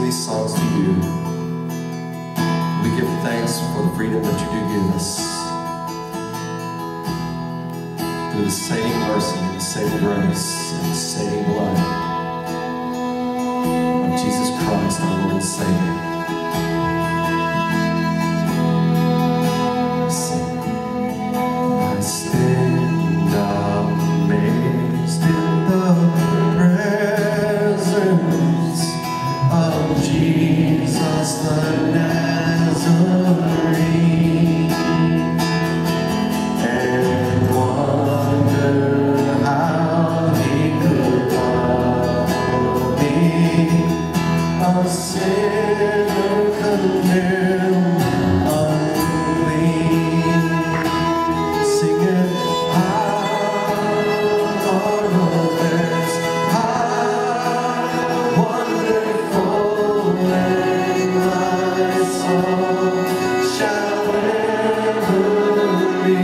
these songs to you. We give thanks for the freedom that you do give us through the saving mercy, the saving grace, and the saving blood of Jesus Christ, our Lord and Savior. I stand amazed in the presence of Jesus the Nazarene, and wonder how he could love me, a sinner condemned, unclean, singing marvelous, how wonderful, and my soul shall ever be.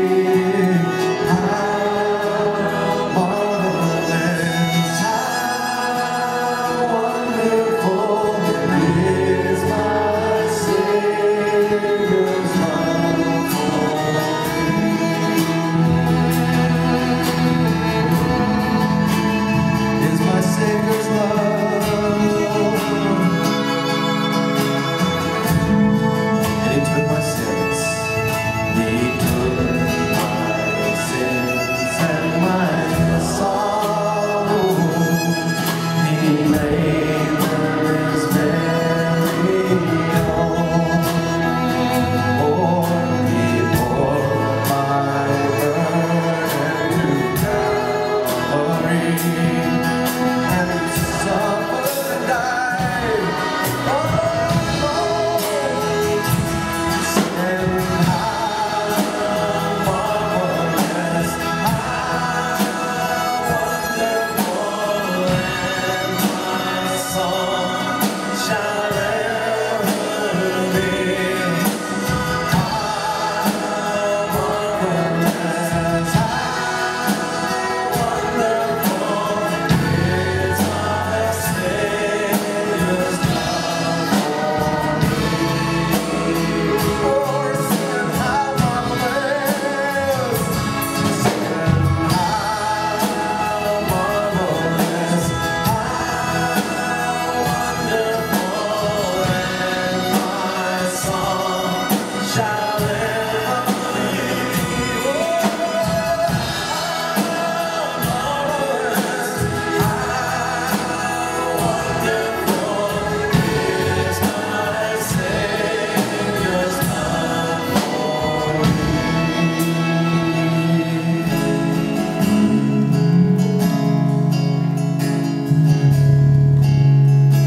How marvelous, how wonderful is my Savior's love for me. Is my Savior's love, and he took my sins. He took my sins and my sorrow. He made them his very own. Oh, he bore my burden to Calvary, and suffered and died. Oh, and how marvelous, how wonderful, and my song shall ever be. How marvelous, how wonderful is my Savior's love for me. Oh, sing how marvelous, sing how marvelous, how wonderful, and my song shall ever be. Oh, marvelous, how wonderful is my Savior's love for me.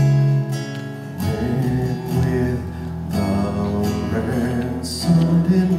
When with the ransomed in